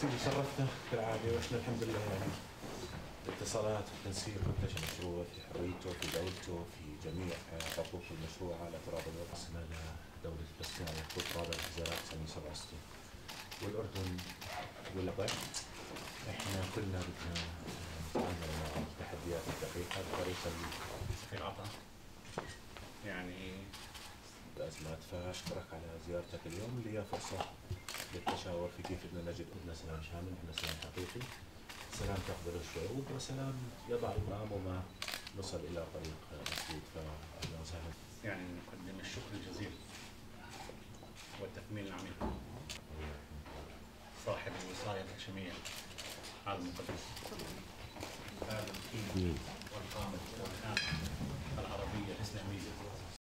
سيدي شرفتنا كالعادة، واحنا الحمد لله يعني الاتصالات والتنسيق وانتشر المشروع في حريته في دولته في جميع حقوق المشروع على تراب الوطن لدولة فلسطين على حقوق رابع الجزائر 1967 والأردن واللبنان. احنا كلنا بدنا نتعامل مع التحديات الدقيقة بطريقة في العطاء يعني الأزمات، فأشكرك على زيارتك اليوم اللي هي فرصة للتشاور في كيف بدنا نجد سلام شامل، بدنا سلام حقيقي، سلام تقبل الشعوب وسلام يضع أمامه نصل إلى طريق مسدود. فأهلا وسهلا. يعني نقدم الشكر الجزيل والتكميل العميق صاحب الوصاية الهاشمية على المقدس هذا الدين والقامة والإنعام